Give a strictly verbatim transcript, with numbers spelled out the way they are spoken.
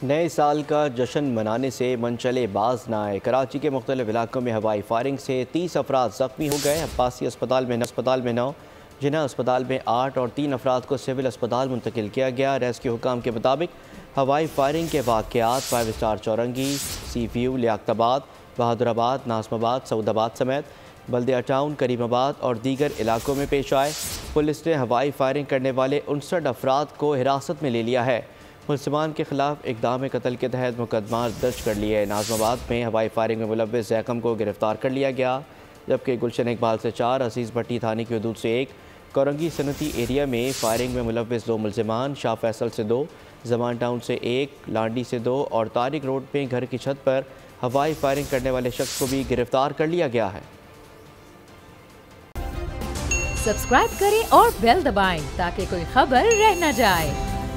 नए साल का जश्न मनाने से मनचले बाज न आए। कराची के मुख्तलिफ इलाकों में हवाई फायरिंग से तीस अफराद जख्मी हो गए। अब्बासी अस्पताल में अस्पताल में नौ, जिन्ना अस्पताल में आठ और तीन अफराद को सिविल अस्पताल मुंतकिल किया गया। रेस्क्यू हुकाम के मुताबिक हवाई फायरिंग के वाक़यात five star Chowrangi, C P U, Liaquatabad, Bahadurabad, Nazimabad, Saudabad समेत बल्दिया टाउन, करीमाबाद और दीगर इलाकों में पेश आए। पुलिस ने हवाई फायरिंग करने वाले उनसठ अफराद को हिरासत में ले लिया है। मुलजमान के खिलाफ इक़दाम कत्ल के तहत मुकदमा दर्ज कर लिए। नाजमाबाद में हवाई फायरिंग में मुलव्विस जैकम को गिरफ्तार कर लिया गया, जबकि गुलशन इकबाल से चार, अजीज़ भट्टी थाने की हदूद से एक, कोरंगी सनती एरिया में फायरिंग में मुलव्विस दो मुलजमान, शाह फैसल से दो, जमान टाउन से एक, लांडी से दो और तारिक रोड में घर की छत पर हवाई फायरिंग करने वाले शख्स को भी गिरफ्तार कर लिया गया है। सब्सक्राइब करें और बेल दबाएं ताकि कोई खबर रह न जाए।